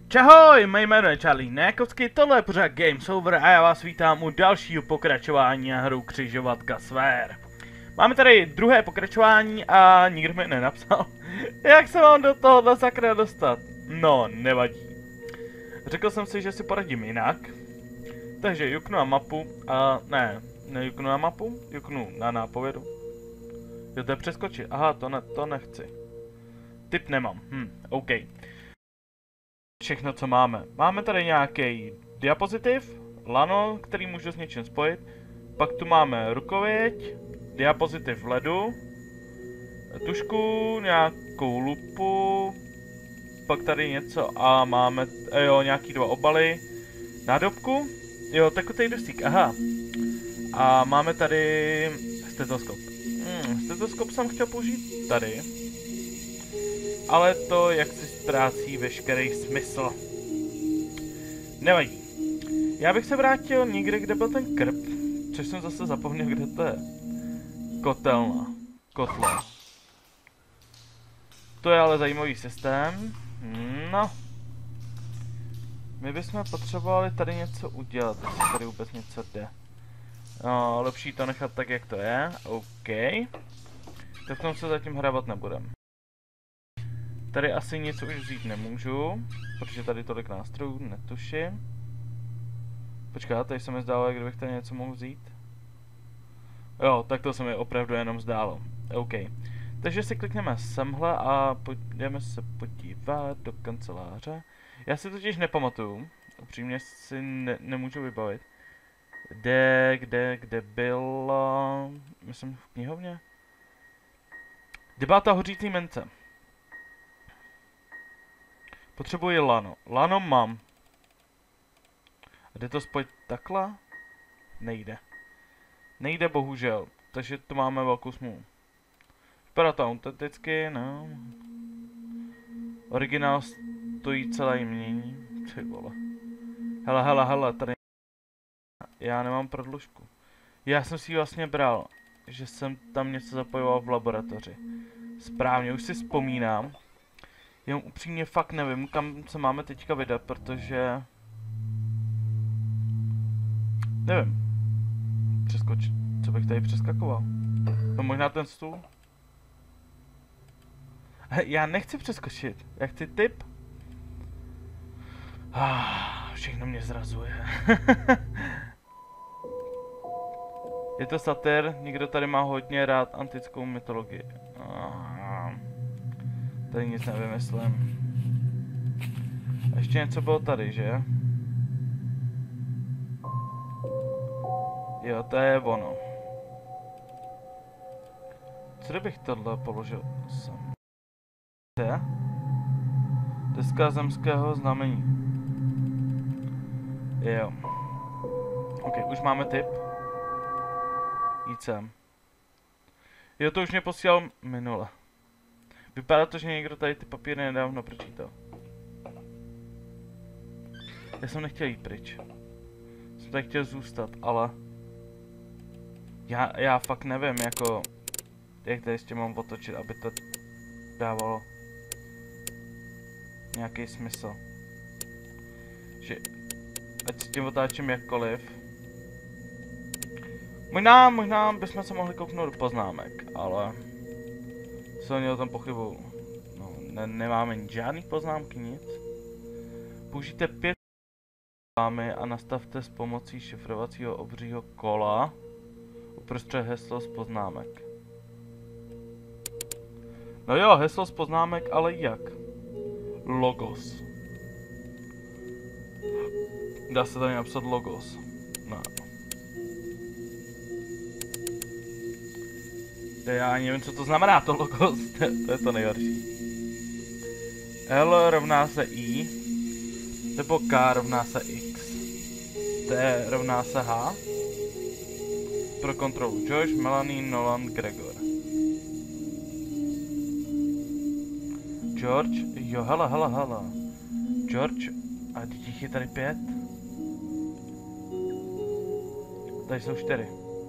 Čahoj, mé jméno je Charlie Nékovský, tohle je pořád Games Over a já vás vítám u dalšího pokračování na hru Křižovatka sfér. Máme tady druhé pokračování a nikdo mi nenapsal, jak se mám do tohohle sakra dostat. No, nevadí. Řekl jsem si, že si poradím jinak. Takže juknu na mapu a nejuknu na mapu, juknu na nápovědu. Jo, to je přeskočit, aha, to nechci. Tip nemám, OK. Všechno, co máme. Máme tady nějaký diapozitiv, lano, který můžu s něčím spojit. Pak tu máme rukověď, diapozitiv ledu, tušku, nějakou lupu, pak tady něco a máme, nějaký dva obaly, nádobku, tekutý dusík, aha. A máme tady stetoskop. Stetoskop jsem chtěl použít tady. Ale to, jak si ztrácí veškerý smysl. Nevadí. Já bych se vrátil někde, kde byl ten krb, což jsem zase zapomněl, kde to je. Kotelna. Kotlo. To je ale zajímavý systém. No. My bychom potřebovali tady něco udělat, jestli tady vůbec něco jde. No, lepší to nechat tak, jak to je. OK. Tak v tom se zatím hrabat nebudem. Tady asi nic už vzít nemůžu, protože tady tolik nástrojů netuším. Počkat, tady se mi zdálo, jak kdybych tady něco mohl vzít. Jo, tak to se mi opravdu jenom zdálo. OK. Takže si klikneme semhle a jdeme se podívat do kanceláře. Já si totiž nepamatuju. Upřímně si nemůžu vybavit. Kde byla... Myslím v knihovně? Kde byla ta hořící mince? Potřebuji lano. Lano mám. A jde to spojit takhle? Nejde. Nejde bohužel. Takže tu máme velkou smůlu. Vypadá to autenticky, no. Originál stojí celé mění. Ty vole. Hele, tady... Já nemám prodlužku. Já jsem si ji vlastně bral, že jsem tam něco zapojoval v laboratoři. Správně, už si vzpomínám. Jenom upřímně fakt nevím, kam se máme teďka vydat, protože... Nevím. Přeskočit. Co bych tady přeskakoval? No možná ten stůl? Já nechci přeskočit. Já chci tip. Všechno mě zrazuje. Je to satyr, někdo tady má hodně rád antickou mytologii. Tady nic nevymyslím. A ještě něco bylo tady, že? Jo, to je ono. Co kdybych tohle položil sem? Deska zemského znamení. Jo. OK, už máme tip. Jít sem. Jo, to už mě posílal minule. Vypadá to, že někdo tady ty papíry nedávno pročítal. Já jsem nechtěl jít pryč. Jsem tady chtěl zůstat, ale... Já fakt nevím, jako... Jak tady s tím mám otočit, aby to dávalo... nějaký smysl. Že... Ať s tím otáčím jakkoliv. Možná bychom se mohli kouknout do poznámek, ale... Silně o tom pochybuju. No, nemáme žádný poznámky, nic. Použijte 5 reklamy a nastavte s pomocí šifrovacího obřího kola uprostřed heslo z poznámek. No jo, heslo z poznámek, ale jak? Logos. Dá se tady napsat logos. No. Já ani nevím, co to znamená, to logos. To je to nejhorší. L rovná se I, nebo K rovná se X, T rovná se H. Pro kontrolu Josh, Melanie, Nolan, Gregor. George, jo, hele. George, a těch je tady 5. Tady jsou 4.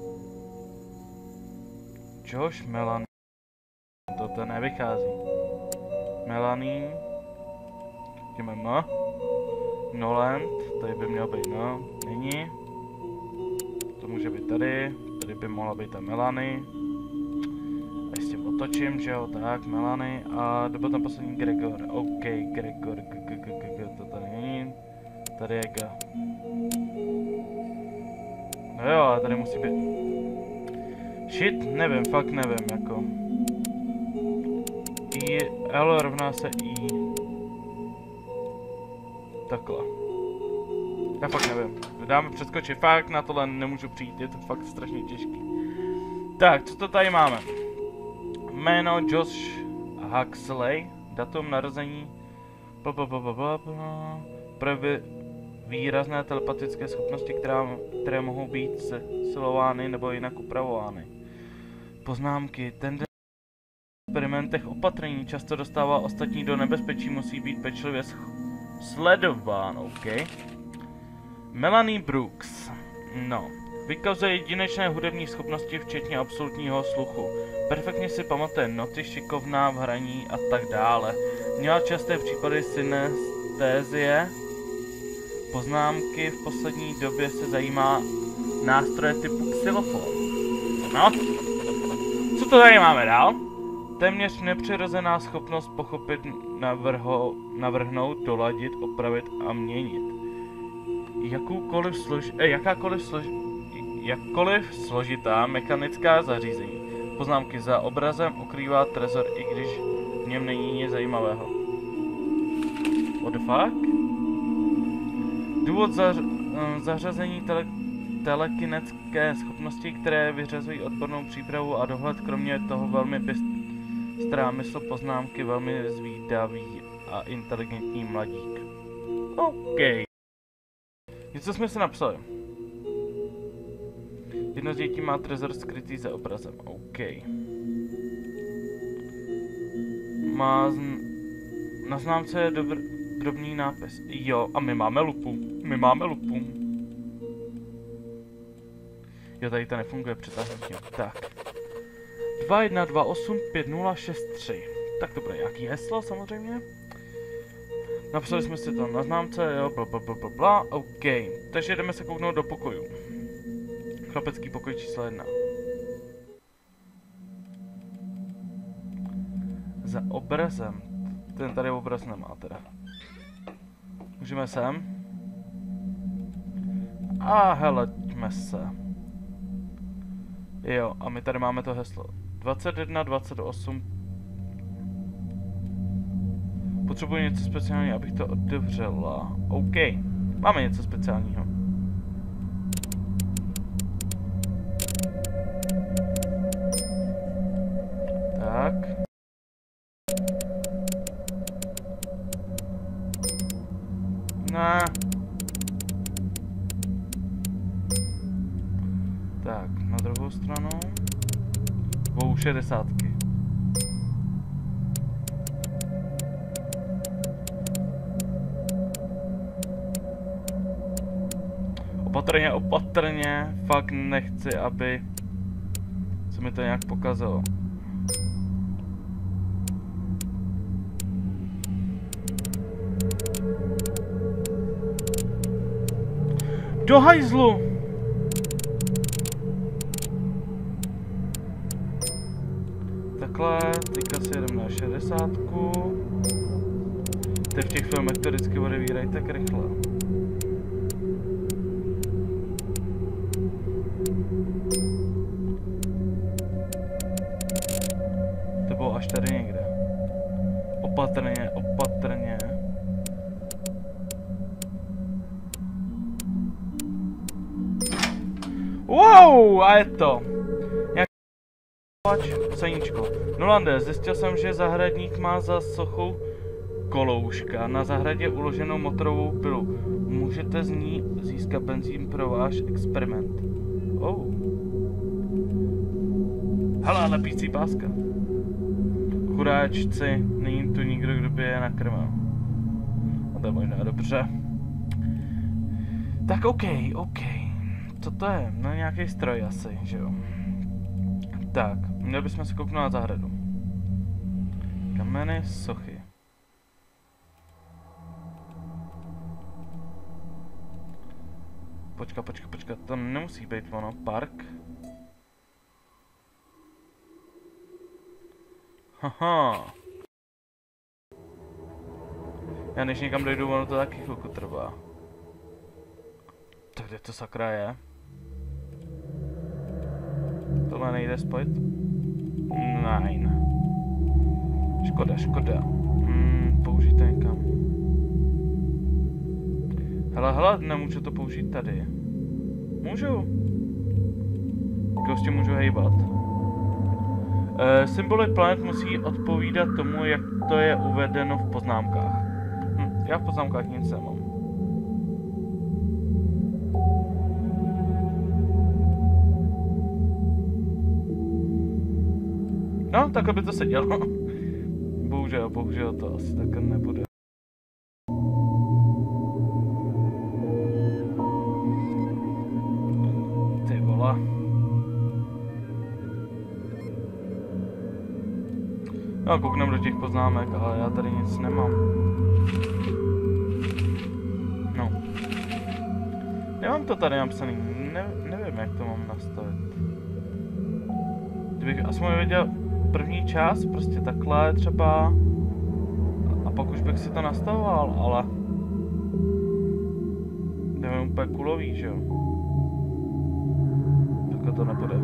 Josh, Melanie. To nevychází. Melanie. řekněme M. Noland, tady by měl být no, není. To může být tady, tady by mohla být ta Melanie. A s tím otočím, že jo, tak, Melanie. A dobil tam poslední Gregor, OK, Gregor, to tady není. Tady je G. No jo, ale tady musí být... Shit, nevím, fakt nevím, jako. L rovná se I. Takhle. Já fakt nevím. Dáme přeskočit, fakt na tohle nemůžu přijít, je to fakt strašně těžký. Tak, co to tady máme? Jméno Josh Huxley, datum narození, projevy výrazné telepatické schopnosti, které mohou být silovány nebo jinak upravovány. Poznámky. Tendence v experimentech opatrení často dostává ostatní do nebezpečí, musí být pečlivě sledován, OK. Melanie Brooks. No. Vykazuje jedinečné hudební schopnosti, včetně absolutního sluchu. Perfektně si pamatuje noty, šikovná v hraní a tak dále. Měla časté případy synestézie. Poznámky, v poslední době se zajímá nástroje typu xylofon. No. Co to tady máme dál? Téměř nepřirozená schopnost pochopit, navrhnout, doladit, opravit a měnit. Jakkoliv složitá mechanická zařízení. Poznámky za obrazem ukrývá trezor, i když v něm není nic zajímavého. What the fuck? Důvod zařazení telekinetické schopnosti, které vyřazují odbornou přípravu a dohled, kromě toho velmi bystrá mysl, poznámky, velmi zvídavý a inteligentní mladík. OK. Něco jsme se napsali. Jedno z dětí má trezor skrytý za obrazem. OK. Na známce je drobný nápis. Jo, a my máme lupu. My máme lupu. Jo, tady to nefunguje přetáhnutím. Tak. 21285063. Tak to bude nějaký heslo samozřejmě. Napsali jsme si to na známce, jo, bla, OK. Takže jdeme se kouknout do pokoju. Chlapecký pokoj číslo 1. Za obrazem. Ten tady obraz nemá teda. Můžeme sem. A heleďme se. Jo, a my tady máme to heslo. 2128. Potřebuji něco speciálního, abych to otevřela. OK. Máme něco speciálního. Tak. Ne. Tak, na druhou stranu. 260. Opatrně, opatrně. Fakt nechci, aby se mi to nějak pokazilo. Do hajzlu! Takhle, teďka si jedeme na 60. Ty v těch filmech to vždycky odevírají tak rychle. To bylo až tady někde. Opatrně, opatrně. Wow, a je to. Ceníčko. Nolande, zjistil jsem, že zahradník má za sochou kolouška na zahradě uloženou motorovou pilu. Můžete z ní získat benzín pro váš experiment. Oh. Hele, lepící páska. Chudáčci, není tu nikdo, kdo by je nakrmil. A to je možná dobře. Tak OK. Co to je? No nějaký stroj asi, že jo. Tak, měli bychom se kouknout na zahradu. Kameny, sochy. Počkat, to nemusí být ono, park. Haha. Já než někam dojdu, ono to taky chvilku trvá. Tak kde to sakra je? Tohle nejde spojit? Nein. Škoda. Použít to někam. Hele, nemůžu to použít tady. Můžu. Prostě můžu hejbat. Symboly planet musí odpovídat tomu, jak to je uvedeno v poznámkách. Já v poznámkách nic nemám. No, takhle by to se dělo. Bohužel to asi takhle nebude. Ty vole. No, kouknem do těch poznámek, ale já tady nic nemám. No. Nemám to tady napsaný, nevím, jak to mám nastavit. Kdybych aspoň věděl první část, prostě takhle třeba. A pak už bych si to nastavoval, ale... Jdeme úplně kulový, že jo? Takhle to nebude.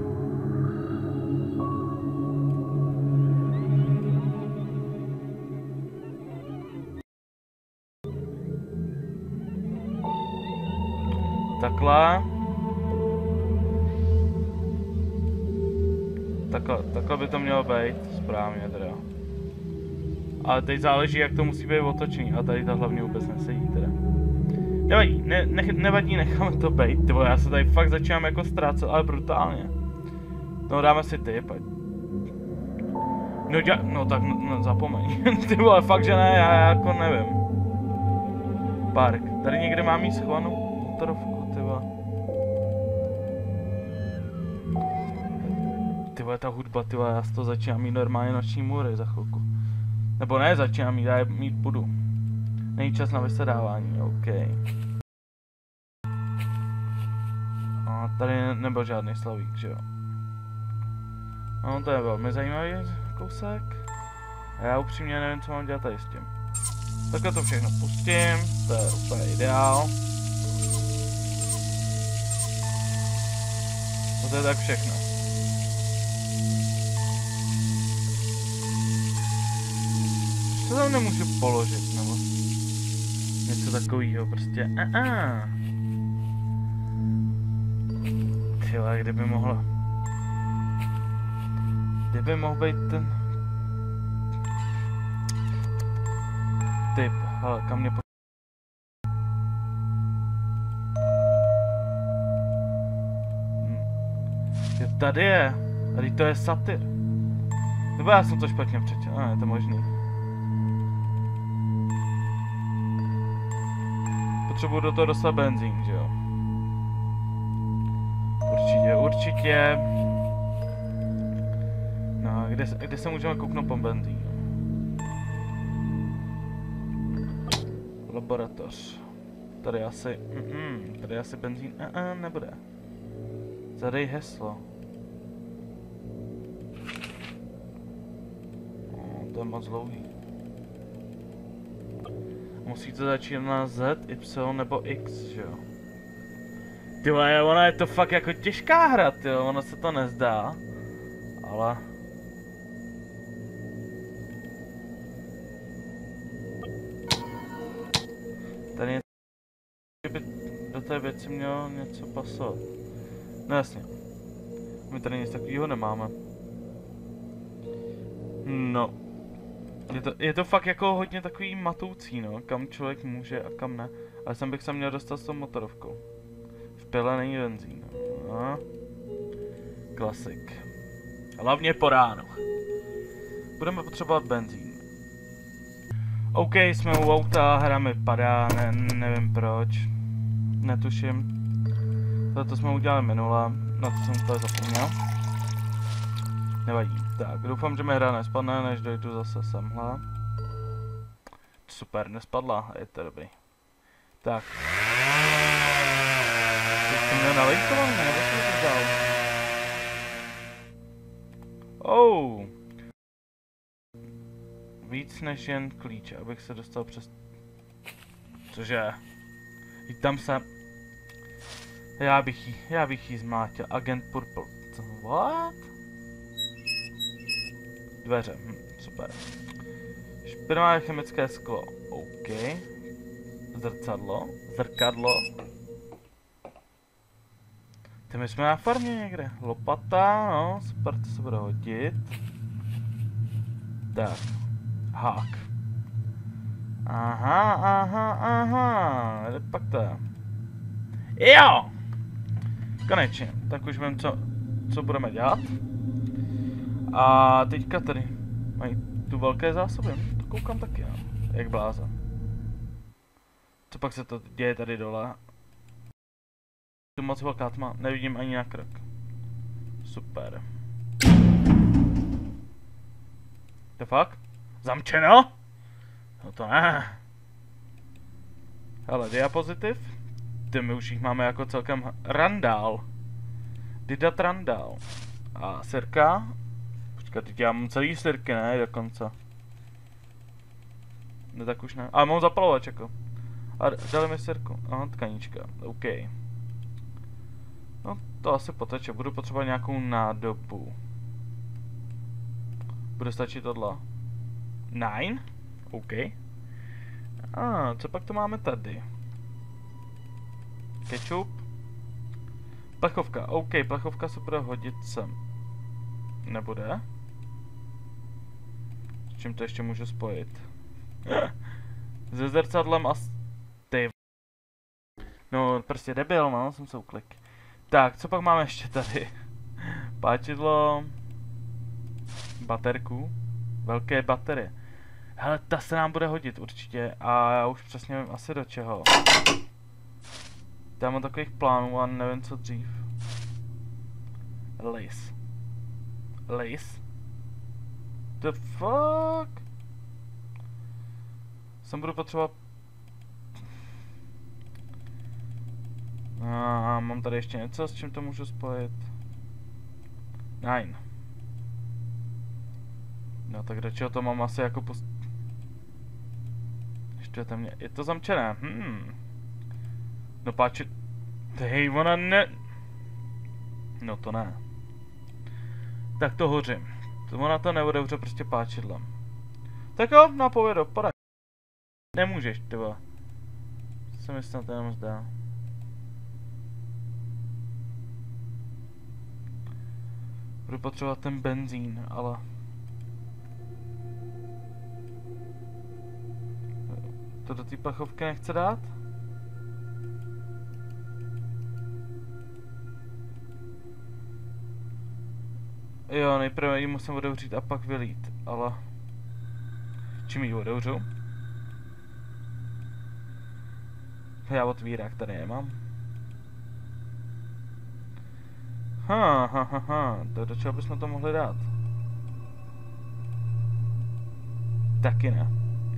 Takhle by to mělo být, správně teda. Ale teď záleží, jak to musí být otočený, a tady to hlavně vůbec nesedí teda. Nevadí, nevadí, necháme to být, tyvo, já se tady fakt začínám jako ztrácet, ale brutálně. No dáme si ty, pojď. No tak, no zapomeň, ty vole, fakt že ne, já jako nevím. Park, tady někde mám mít schovanou motorovku, ty vole. Tyvole, ta hudba, tyvole, já z toho začínám mít normálně noční můry za chvilku. Nebo ne, začínám mít, já je mít budu. Není čas na vysedávání, OK. A tady nebyl žádný slavík, že jo? No, to je velmi zajímavý kousek. A já upřímně nevím, co mám dělat tady s tím. Takhle to všechno pustím, to je úplně ideál. To je tak všechno. Co tam nemůžu položit, nebo něco takového, prostě. Tyhle, kdyby mohl být ten typ, ale kam mě Jo, tady je, tady to je satyr. Nebo já jsem to špatně přečetl, je to možný. Potřebuji do toho dostat benzín, že jo? Určitě. No a kde se můžeme kouknout po benzínu? Laboratoř. Tady asi benzín, nebude. Zadej heslo. To je moc dlouhý. Musí to začít na Z, Y nebo X, že jo? Tyhle, ona je to fakt jako těžká hra, tyjo, ono se to nezdá. Ale... Tady je... Kdyby do té věci mělo něco pasovat. No jasně. My tady nic takového nemáme. No. Je to fakt jako hodně takový matoucí, no. Kam člověk může a kam ne. Ale sem bych se měl dostat s tou motorovkou. V pile není benzín. No. Klasik. Hlavně po ránu. Budeme potřebovat benzín. OK, jsme u auta, hra mi padá, nevím proč. Netuším. Tohle jsme udělali minule, na to jsem úplně zapomněl. Nevadí. Tak, doufám, že mi hra nespadne, než dojdu zase semhle. Super, nespadla, je to dobrý. Tak. Jsem měl nalinkovaný, nebo jsem to vzal? Oh. Víc než jen klíč, abych se dostal přes... Cože? Jít tam se... Já bych jí zmátil. Agent Purple. What? Dveře, super. Špinavé chemické sklo, OK. Zrkadlo. Ty my jsme na farmě někde. Lopata, no, super, to se bude hodit. Tak. Hák. Aha. Pak to je. Jo! Konečně. Tak už vím, co budeme dělat. A teďka tady mají tu velké zásoby. To koukám taky, no. Jak blázen. Co pak se to děje tady dole? Tu moc velká tma, nevidím ani na krok. Super. To fakt? Zamčeno? No to ne. Hele, diapozitiv. Ty my už jich máme jako celkem randál. Didat randál. A sirka. Počkat, teď já mám celý sirky, ne? Dokonce. No tak už ne. Ale mám zapalovač jako. A dali mi sirku. Aha, tkaníčka. OK. No to asi poteče. Budu potřebovat nějakou nádobu. Bude stačit tohle. 9? OK. A co pak to máme tady? Ketchup. Plechovka. OK, plechovka se bude hodit sem. Nebude? S čím to ještě můžu spojit? Se zrcadlem a ty. No, prostě debil, no, jsem se uklik. Tak, co pak máme ještě tady? Páčidlo. Baterku. Velké baterie. Hele, ta se nám bude hodit určitě. A já už přesně vím asi do čeho. Já mám takových plánů a nevím co dřív. Lace. Lace? The fuck? Sem budu potřebovat... A mám tady ještě něco, s čím to můžu spojit. 9. No tak do čeho to mám asi jako Ještě tam mě... Je to zamčené, No páči... Hej, ona ne... No to ne. Tak to hořím. To ona to neodevře prostě páčidlem. Tak jo, na povědo, podaj. Nemůžeš, tyva. Se mi snad jenom zdá. Budu potřebovat ten benzín, ale... To do té plechovky nechce dát? Jo, nejprve ji musím otevřít a pak vylít, ale... Čím ji otevřu? Já otvírák tady nemám. Do čeho bychom to mohli dát? Taky ne.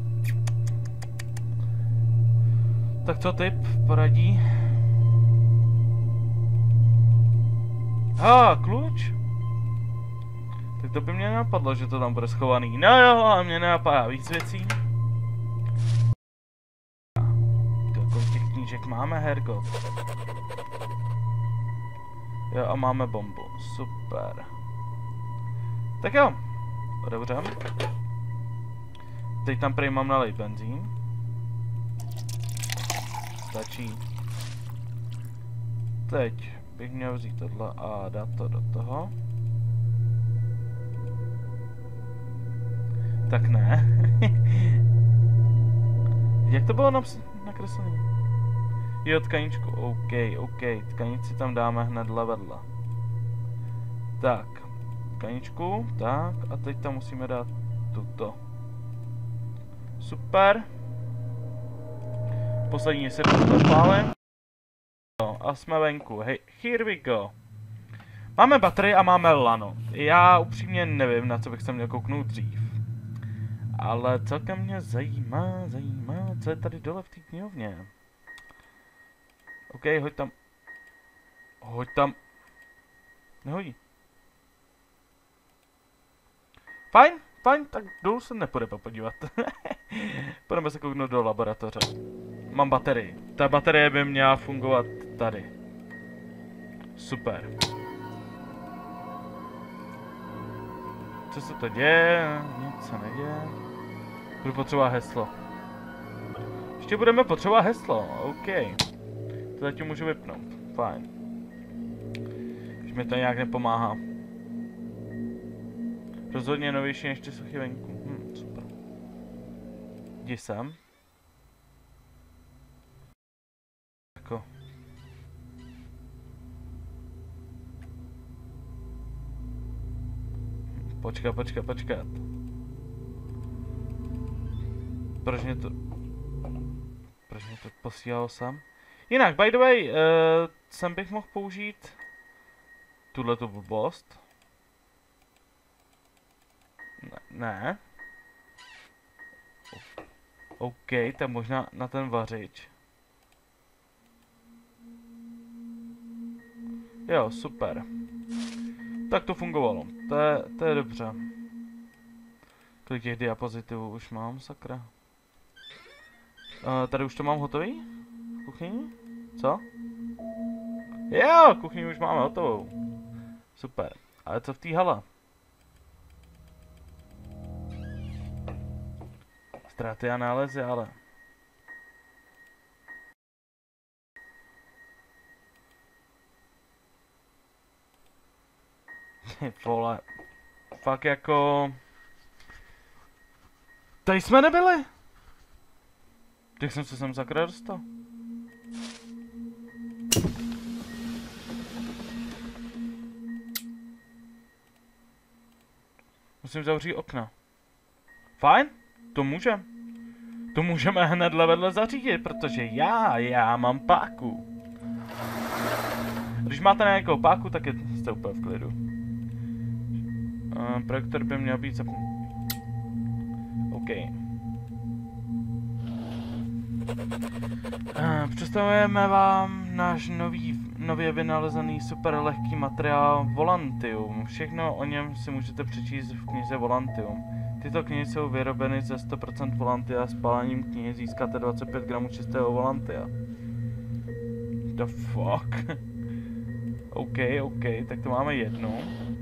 Tak co typ poradí? Kluč? Tak to by mě napadlo, že to tam bude schovaný. No jo, ale mě nenapadá víc věcí. Kolik těch knížek máme, hergot? Jo, a máme bombu. Super. Tak jo. Otevřem. Teď tam prý mám nalej benzín. Stačí. Teď bych měl vzít tohle a dát to do toho. Tak ne. Jak to bylo nakreslené? Jo, tkaničku. OK. Tkanici tam dáme hnedle vedle. Tak. Tkaničku. Tak. A teď tam musíme dát tuto. Super. Poslední se zapálím. A jsme venku. Hey, here we go. Máme baterii a máme lano. Já upřímně nevím, na co bych se měl kouknout dřív. Ale celkem mě zajímá, co je tady dole v té knihovně. OK, hoď tam. Hoď tam. Nehodí. Fajn, fajn, tak dolů se nepůjde podívat. Půjdeme se kouknout do laboratoře. Mám baterii. Ta baterie by měla fungovat tady. Super. Co se to děje? Nic se neděje. Budu potřebovat heslo. Ještě budeme potřebovat heslo, OK. To zatím můžu vypnout, fajn. Už mi to nějak nepomáhá. Rozhodně novější než ty sochy venku. Super. Jdi sem. Jako. Počkat. Proč mě to posílalo sem? Jinak, by the way, sem bych mohl použít tuhletu blbost. Ne. OK, tak možná na ten vařič. Jo, super. Tak to fungovalo. To je dobře. Kolik těch diapozitivů už mám, sakra. Tady už to mám hotový? V kuchyni? Co? Jo, kuchyni už máme hotovou. Super. Ale co v té hale? Ztráty a nálezy, ale... Vole. Fakt jako... Tady jsme nebyli! Jak jsem se sem sakra dostal? Musím zavřít okna. Fajn, to můžeme. To můžeme hnedle vedle zařídit, protože já mám páku. Když máte nějakou páku, tak jste úplně v klidu. Projektor by měl být zapnutý. OK. Představujeme vám náš nově vynalezený super lehký materiál Volantium. Všechno o něm si můžete přečíst v knize Volantium. Tyto knihy jsou vyrobeny ze 100% Volantia. Spálením knihy získáte 25 gramů čistého Volantia. The fuck? OK, tak to máme jednu.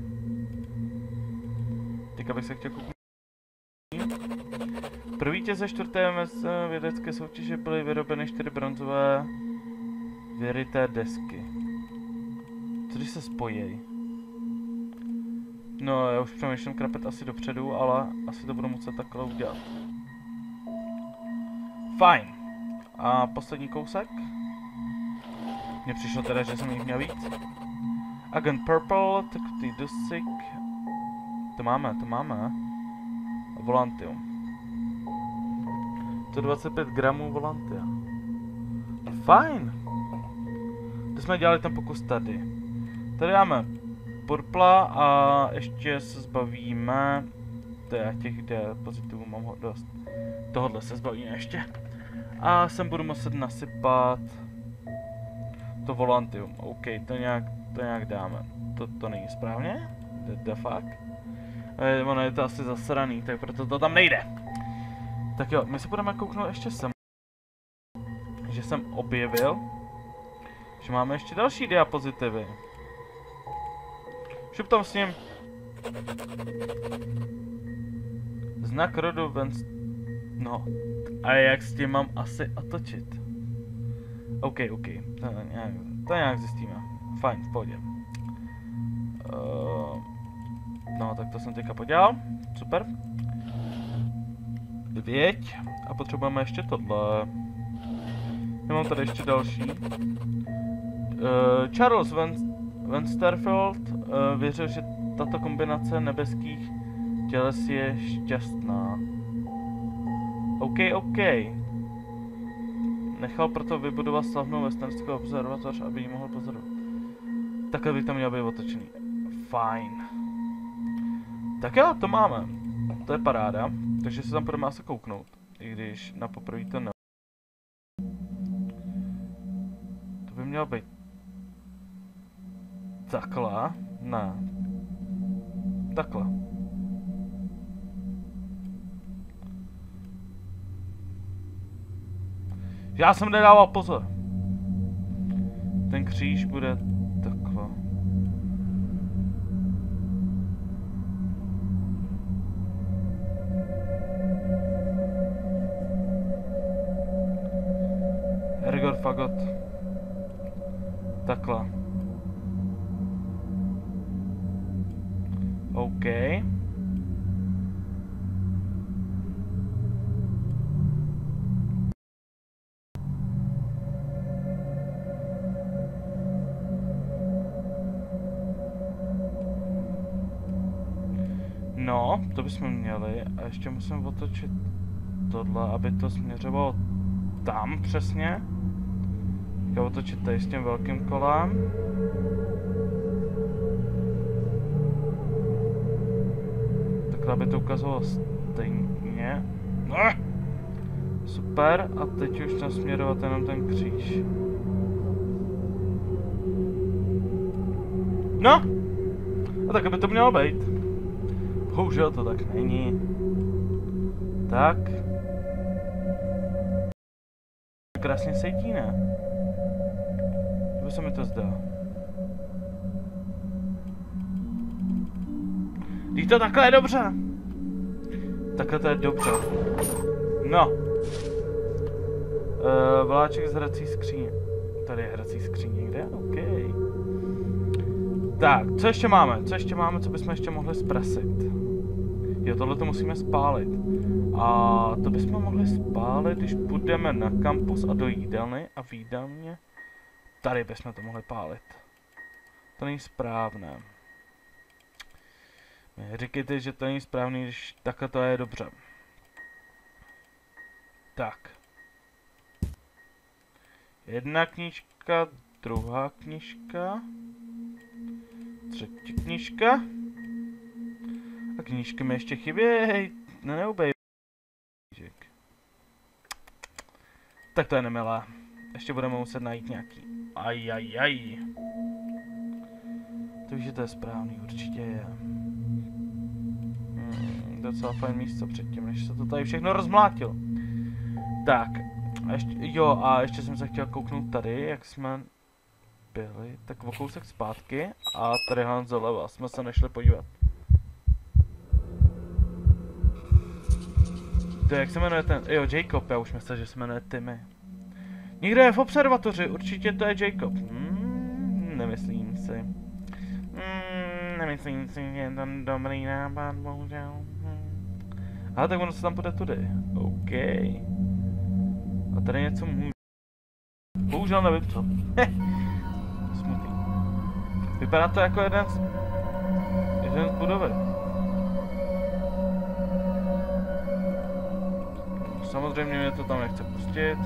Teďka bych se chtěl kouknout. Pro vítěze čtvrté vědecké soutěže byly vyrobeny 4 bronzové věrité desky. Co když se spojí? No, já už přemýšlím krapet asi dopředu, ale asi to budu muset takhle udělat. Fajn. A poslední kousek. Mně přišlo teda, že jsem jich měl víc. Agent Purple, tekutý dusik. To máme. Volantium. 125 gramů Volantia. Fajn. To jsme dělali ten pokus tady. Tady máme Purpla a ještě se zbavíme. Těch diapozitivů mám dost. Tohle se zbavíme ještě. A sem budu muset nasypat to Volantium. OK, to nějak dáme. To není správně? The fuck? Ono je to asi zasraný, tak proto to tam nejde. Tak jo, my se budeme kouknout ještě sem. Že jsem objevil, že máme ještě další diapozitivy. Šup tam s ním. Znak rodu No, a jak s tím mám asi otočit? OK, to nějak zjistíme. Fajn, v pohodě. No, tak to jsem teďka podělal. Super. Věď. A potřebujeme ještě tohle. Já mám tady ještě další. Charles Westerfeld věřil, že tato kombinace nebeských těles je šťastná. OK. Nechal proto vybudovat slavnou westernskou observatoř, aby ji mohl pozorovat. Takhle by to mělo být otočený. Fajn. Tak jo, to máme. To je paráda. Takže se tam budeme asi kouknout. I když na poprvé to ne... To by mělo být Takhle? Ne. Takhle. Já jsem nedával pozor. Ten kříž bude takhle. Hergot fagot. Takhle. OK. No, to bychom měli. A ještě musím otočit tohle, aby to směřovalo tam přesně. Já otočit tady s tím velkým kolem. Takhle, aby to ukazovalo stejně. Super, a teď už tam směrovat jenom ten kříž. No! A tak by to mělo být. Bohužel to tak není. Tak. Krásně sejtí, ne? Nebo se mi to zdá? Když to takhle je dobře. Takhle to je dobře. No. Vláček z hrací skříně. Tady je hrací skříně někde? OK. Tak, co ještě máme? Co ještě máme, co bychom ještě mohli zprasit? Jo, tohle to musíme spálit. A to bychom mohli spálit, když půjdeme na kampus a do jídelny a v jídelně. Tady bychom to mohli pálit. To není správné. Říkejte, že to není správný, když takhle to je dobře. Tak. Jedna knížka, druhá knížka. Třetí knížka. A knížky mi ještě chybějí. Neubej. Tak to je nemilé. Ještě budeme muset najít nějaký. Ajajaj. Takže to je správný, určitě je. Docela fajn místo předtím, než se to tady všechno rozmlátil. Tak. A ještě, jo, a ještě jsem se chtěl kouknout tady, jak jsme byli. Tak o kousek zpátky. A tady hned zleva jsme se nešli podívat. To je, jak se jmenuje ten, jo, Jacob, já už myslel, že se jmenuje Timmy. Někdo je v observatoři, určitě to je Jacob. Nemyslím si. Nemyslím si, že je to dobrý nápad, bohužel. Ale tak ono se tam půjde tudy. OK. A tady něco může. Bohužel nevím co. Smutný. Vypadá to jako jeden z budovy. Samozřejmě mě to tam nechce pustit.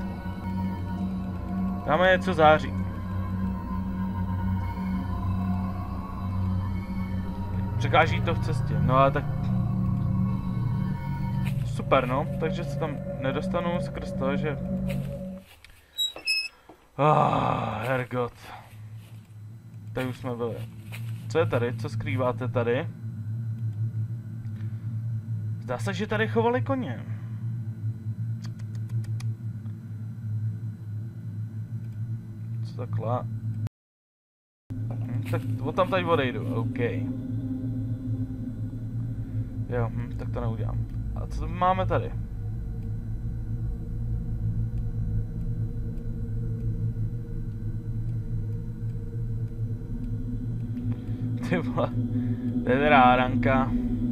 Dáme něco září. Překáží to v cestě, no ale tak... Super no, takže se tam nedostanu skrz to, že... Hergot. Tady už jsme byli. Co je tady? Co skrýváte tady? Zdá se, že tady chovali koně. Co takhle? Tak tam tady odejdu, OK. Jo, tak to neudělám. A co máme tady? Ty vole, to je teda hádanka.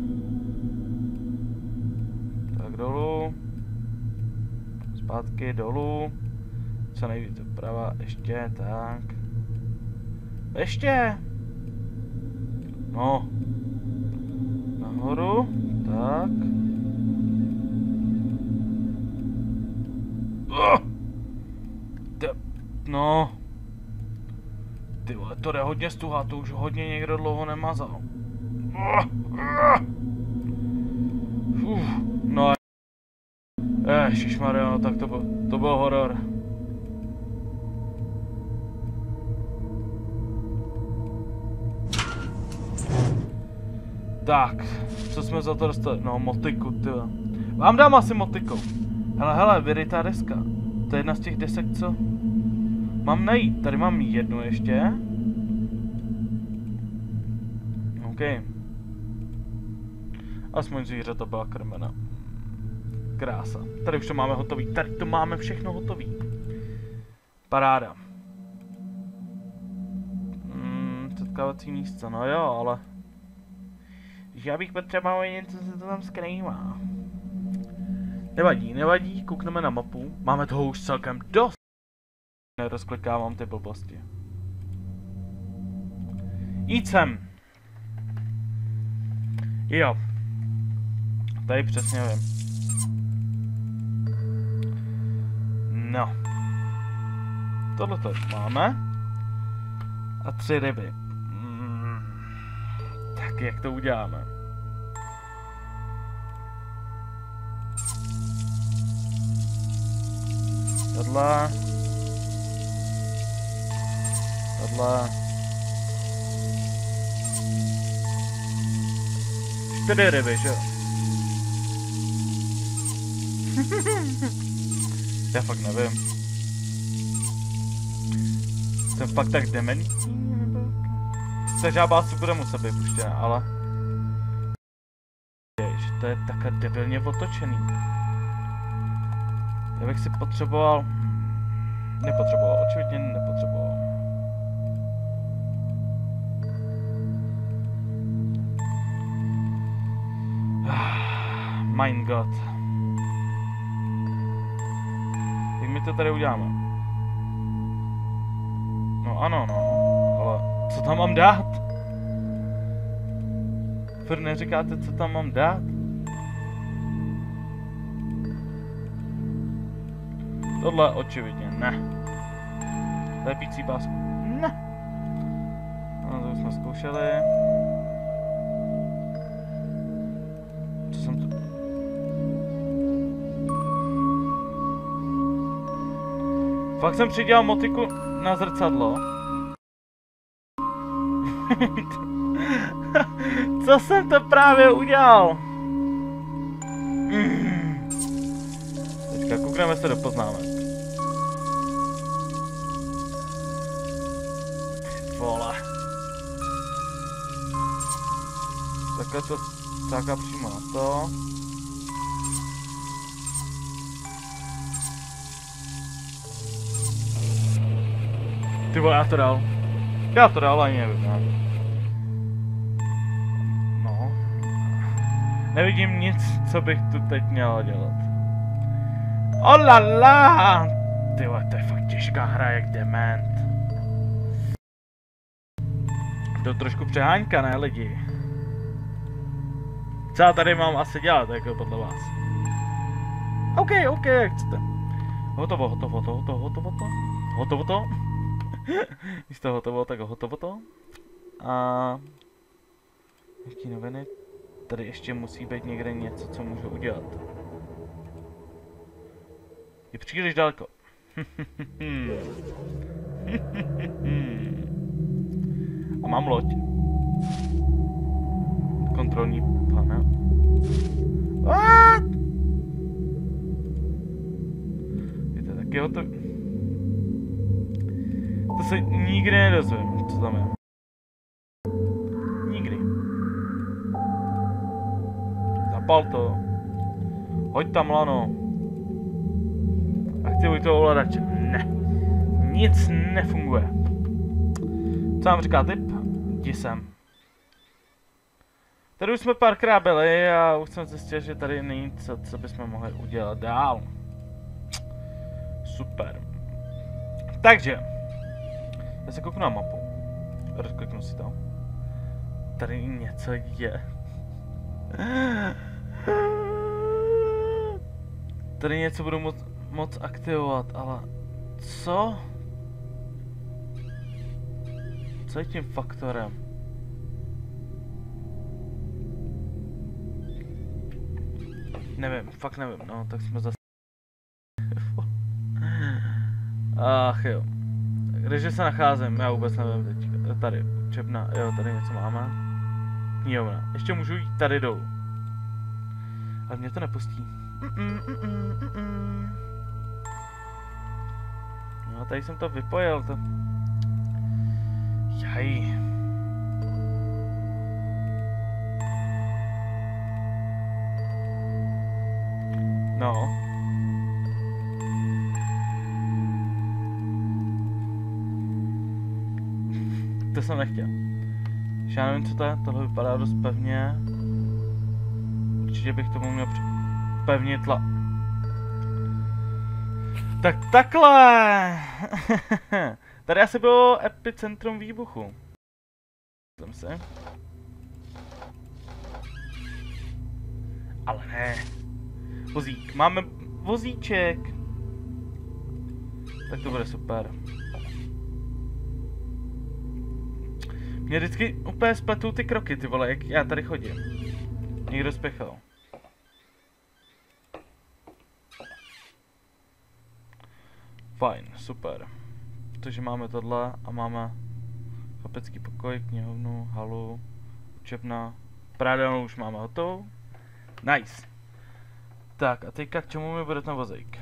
Tak dolů. Zpátky dolů. Co nejvíc doprava, ještě, tak. Ještě! No. Nahoru, tak. No. Ty vole, to jde hodně stuha, to už hodně někdo dlouho nemazal. No. Ježišmarja, no tak to byl horor. Tak, co jsme za to dostali? No, motiku, tyhle. Vám dám asi motiku. Hele, vyrytá deska. To je jedna z těch desek, co mám najít. Tady mám jednu ještě. OK. Aspoň zvířata byla krmena. Krása. Tady už to máme hotový. Tady to máme všechno hotový. Paráda. Setkávací místo, no jo, ale... Když já bych potřeboval něco, co se to tam skrývá. Nevadí, koukneme na mapu. Máme toho už celkem dost. Nerozklikávám ty blbosti. Jít sem. Jo. Tady přesně vím. No. Tohle to máme. A 3 ryby. Tak jak to uděláme? Tohle. 4 ryby, že jo? Já fakt nevím. Jsem fakt tak dementní? Ta žába asi bude muset být puštěna, ale... Jež, to je takhle debilně otočený. Já bych si potřeboval... Očividně nepotřeboval. Mein Gott. Jak my to tady uděláme? No ano, no. Ale co tam mám dát? Furt neříkáte, co tam mám dát? Tohle očividně ne. Lepící pásku. Ne. No, to už jsme zkoušeli. Co jsem tu... Fakt jsem přidělal motiku na zrcadlo. Co jsem to právě udělal? Teďka koukneme se do poznámek. Vole. Takhle to cáká přímo na to. Ty vole, já to dal, ani nevím, ne? No. Nevidím nic, co bych tu teď měla dělat. Olala! Ty vole, to je fakt těžká hra, jak dement. To trošku přehánka, ne lidi? Co já tady mám asi dělat, jako podle vás? OK, jak chcete. Hotovo. Když to hotovo, tak hotovo to. A... Jaký noviny? Tady ještě musí být někde něco, co můžu udělat. Je příliš daleko. A mám loď. Kontrolní panel. What? Je to taky hotový. To se nikdy nedozvím, co tam je. Nikdy. Zapal to. Hoď tam lano. Aktivuj to ovladače. Ne. Nic nefunguje. Co vám říká typ? Jdi sem. Tady už jsme párkrát byli a už jsem zjistil, že tady není nic, co bychom mohli udělat dál. Super. Takže. Já se kouknu na mapu. Rozkliknu si to. Tady něco je. Tady něco budu moc aktivovat, ale... Co? Co je tím faktorem? Nevím, fakt nevím, no, tak jsme zase... Ach jo. Kdeže se nacházím? Já vůbec nevím teď. Tady, učebna, jo, tady něco máme. knihovna. Ještě můžu jít tady dolů. Ale mě to nepustí. No, tady jsem to vypojil. To... Jaj. No. To jsem nechtěl. Já nevím, co to je. Tohle vypadá dost pevně. Určitě bych tomu měl pevně tla. Tak takhle! Tady asi bylo epicentrum výbuchu. Jsem se. Ale ne. Vozík. Máme vozíček. Tak to bude super. Mě vždycky úplně spletou ty kroky, ty vole, jak já tady chodím. Někdo spěchal. Fajn, super. Protože máme tohle a máme chlapecký pokoj, knihovnu, halu, učebna. Prádelnu už máme hotovou. Nice. Tak a teďka k čemu mi bude ten vozík?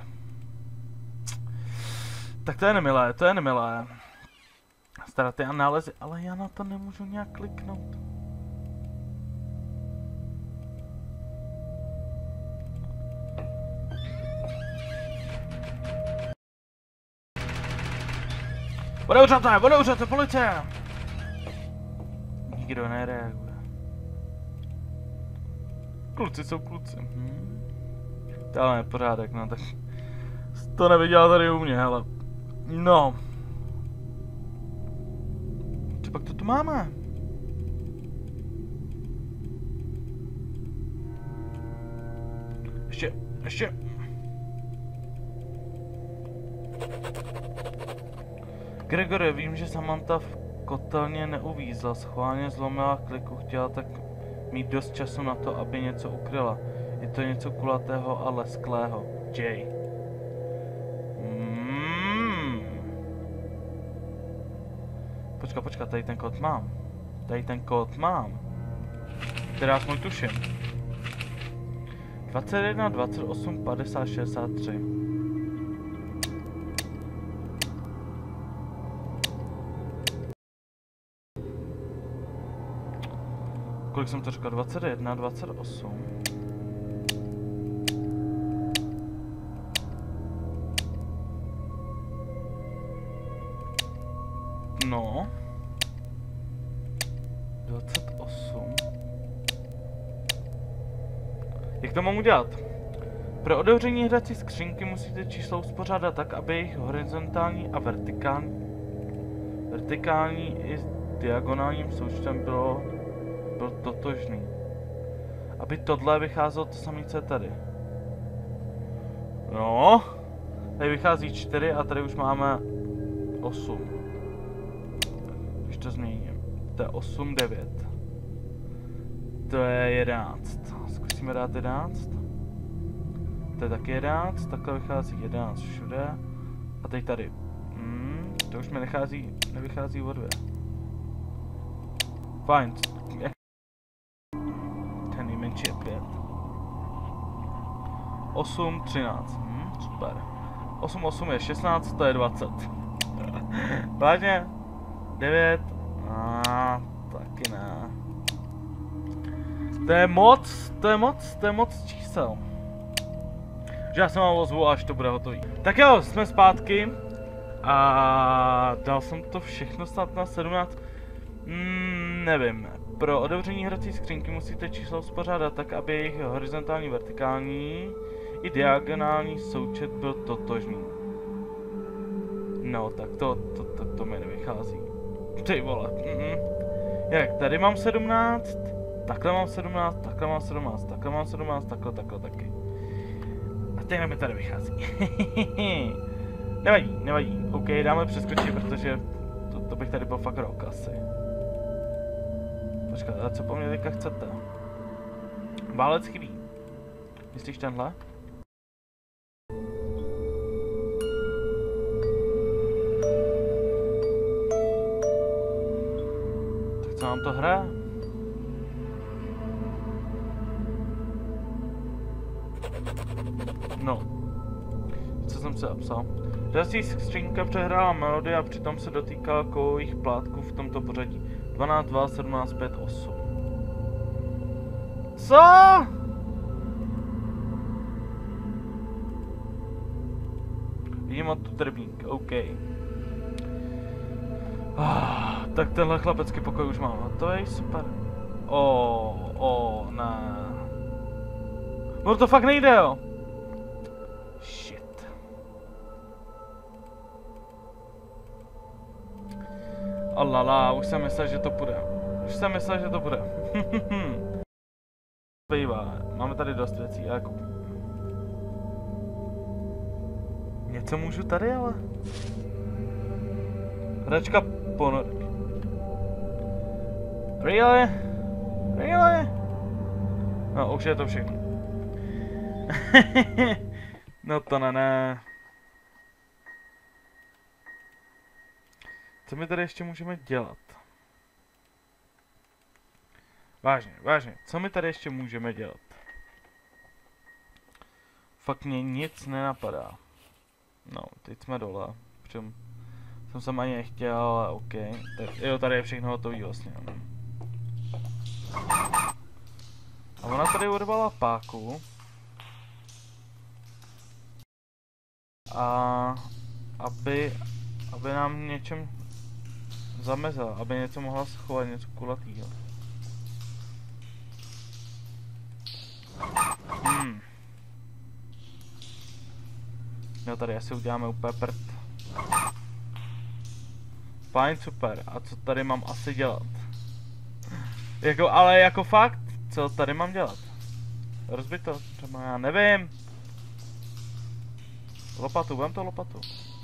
Tak to je nemilé, to je nemilé. Starat a nálezy, ale já na to nemůžu nějak kliknout. Odevřete, policie! Nikdo nereaguje. Kluci jsou kluci. To ale nepořádek, no tak... To neviděla tady u mě, hele. No. Co pak to tu máme? Ještě. Gregory, vím, že Samantha v kotelně neuvízla, schválně zlomila kliku, chtěla tak mít dost času na to, aby něco ukryla. Je to něco kulatého a lesklého. Jay. Počka, tady ten kód mám. Teda aspoň tuším. 21, 28, 50, 63. Kolik jsem to říkal? 21, 28. No. 28. Jak to mám udělat? Pro otevření hrací skřínky musíte číslo uspořádat tak, aby jejich horizontální a vertikální i s diagonálním součtem byl totožný. Aby tohle vycházelo to samé, co je tady. No. Tady vychází 4 a tady už máme 8. Když to změním. To je 8, 9. To je 11. Zkusíme dát 11. To je taky 11. Takhle vychází 11 všude. A teď tady. To už mi nevychází o 2. Fajn. Ten nejmenší je 5. 8, 13. Super. 8, 8 je 16, to je 20. Vážně? 9. Taky ne. To je moc čísel. Že já se vám ozvu, až to bude hotový. Tak jo, jsme zpátky. A dal jsem to všechno snad na 17. Nevím. Pro otevření hrací skřínky musíte číslo uspořádat tak, aby jejich horizontální, vertikální i diagonální součet byl totožný. No, tak to mi nevychází. Ty vole. Jak, tady mám 17, takhle mám 17, takhle mám 17, takhle mám 17, takhle taky. A teď mi tady vychází. Nevadí. OK, dáme přeskočit, protože to bych tady byl fakt rok asi. Počkat, a co po mně teďka chcete? Válec chybí. Myslíš tenhle? Tak co nám to hraje? No. Co jsem se napsal? Další skřínka přehrála melodii a přitom se dotýkala kovových plátků v tomto pořadí. 12, 2, 17, 5, 8. Co? Vidím od tu drbník, OK. Tak tenhle chlapecký pokoj už mám hotový, super. Ne. No to fakt nejde, jo. Shit. Alala, už jsem myslel, že to půjde. Bývá, máme tady dost věcí, jako... Něco můžu tady, ale... Hračka ponorky. Really? No, už je to všechno. No to ne. Co my tady ještě můžeme dělat? Vážně, co my tady ještě můžeme dělat? Fakt mě nic nenapadá. No, teď jsme dole. Přitom jsem ani nechtěl, ale OK. Tak, jo, tady je všechno hotový vlastně. A ona tady urvala páku. A aby nám něčem zamezila, aby něco mohla schovat, něco kulatýho. No tady asi uděláme úplně prd. Fajn, super. A co tady mám asi dělat? Ale jako fakt, co tady mám dělat? Rozbit to, třeba já nevím. Lopatu, vem to lopatu.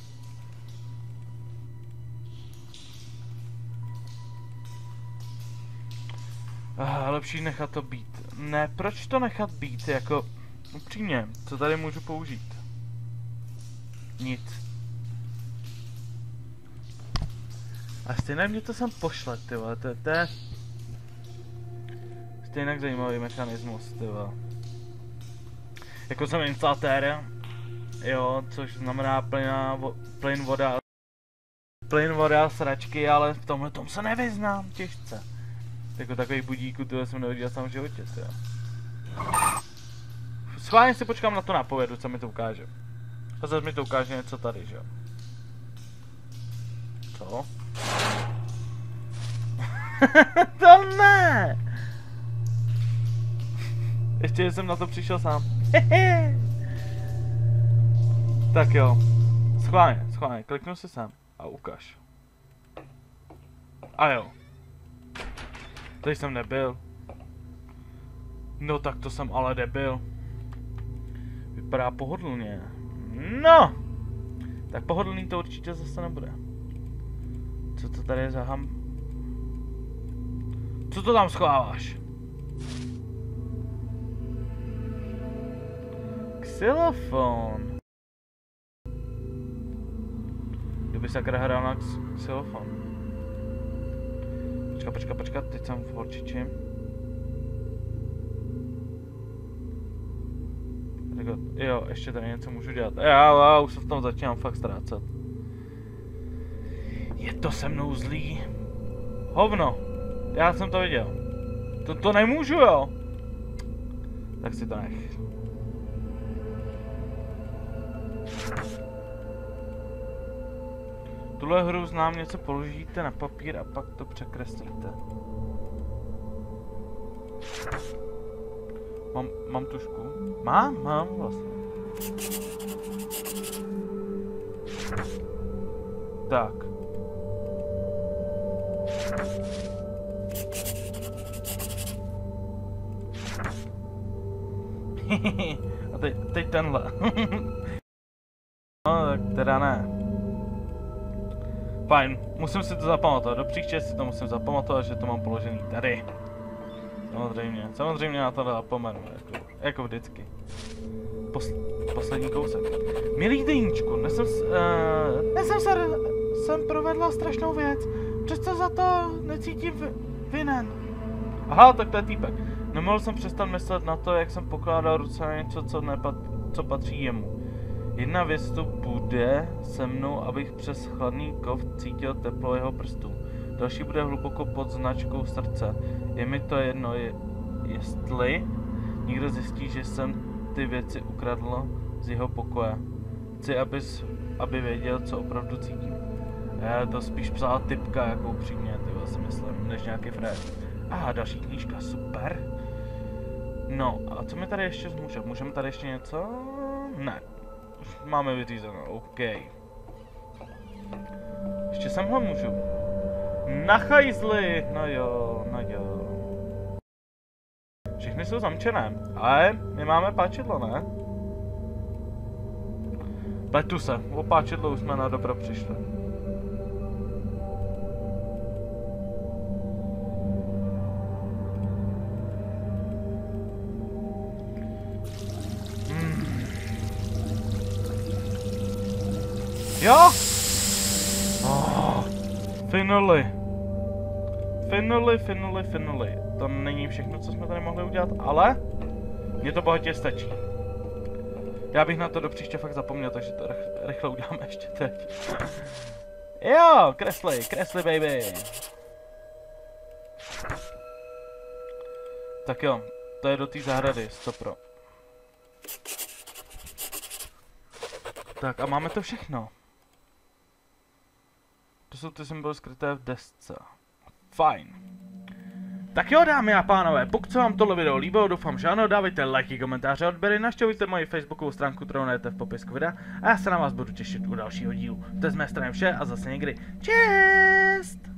Lepší nechat to být. Ne, proč to nechat být, jako... Upřímně, co tady můžu použít? Nic. A stejně mě to sem pošle, ty vole, to je... Stejně zajímavý mechanismus, ty vole. Jako jsem instalatér, jo, což znamená plyn voda, sračky, ale v tomhle tom se nevyznám, těžce. Jako takový budíku, tyhle jsem neviděl sám v životě, ty jo. Schválně si počkám na to nápovědu, co mi to ukáže. A zase mi to ukáže něco tady, že jo. Co? To ne! Ještě jsem na to přišel sám. Tak jo. Schválně, kliknu si sem a ukaž. A jo. Tady jsem nebyl. No tak to jsem ale debil. Vypadá pohodlně. No! Tak pohodlný to určitě zase nebude. Co to tady je za ham... Co to tam schováváš? Xylofon. Kdyby sakra hrál na xylofon. Počkat, teď jsem v horčiči. Jo, ještě tady něco můžu dělat. Já už se v tom začínám fakt ztrácet. Je to se mnou zlý. Hovno. Já jsem to viděl. To nemůžu, jo. Tak si to nech. Tuhle hru znám, něco položíte na papír a pak to překreslíte. Mám tušku? Mám vlastně. Tak. A teď tenhle. No, tak teda ne. Fajn, musím si to zapamatovat. Do příště si to musím zapamatovat, že to mám položený tady. Samozřejmě na to zapomenu, jako vždycky. Poslední kousek. Milý deníčku, dnes jsem provedla strašnou věc, přesto za to necítím vinen. Aha, tak to je týpek. Nemohl jsem přestat myslet na to, jak jsem pokládal ruce na něco, co co patří jemu. Jedna věc tu bude se mnou, abych přes chladný kov cítil teplo jeho prstů. Další bude hluboko pod značkou srdce. Je mi to jedno, jestli někdo zjistí, že jsem ty věci ukradl z jeho pokoje. Chci, aby věděl, co opravdu cítím. To spíš psala typka, jako upřímně, ty si myslím, než nějaký frér. Další knížka, super. No, a co mi tady ještě zmůže? Můžeme tady ještě něco? Ne. Už máme vyřízeno, OK. Ještě sem ho můžu. Na chajzli! No jo, no jo. Všechny jsou zamčené, ale my máme páčidlo, ne? Pletu se, o páčidlo už jsme na dobro přišli. Jo? Finally. Finally. To není všechno, co jsme tady mohli udělat, ale mně to bohatě stačí. Já bych na to do příště fakt zapomněl, takže to rychle uděláme ještě teď. Jo, kresli baby. Tak jo, to je do té zahrady, 100%. Tak a máme to všechno. To jsou ty symboly skryté v desce. Fajn. Tak jo, dámy a pánové, pokud se vám tohle video líbilo, doufám, že ano, dávejte lajky, komentáře, odběry, navštěvujte moji facebookovou stránku, kterou najdete v popisku videa a já se na vás budu těšit u dalšího dílu. To je z mé strany vše a zase někdy. Čest!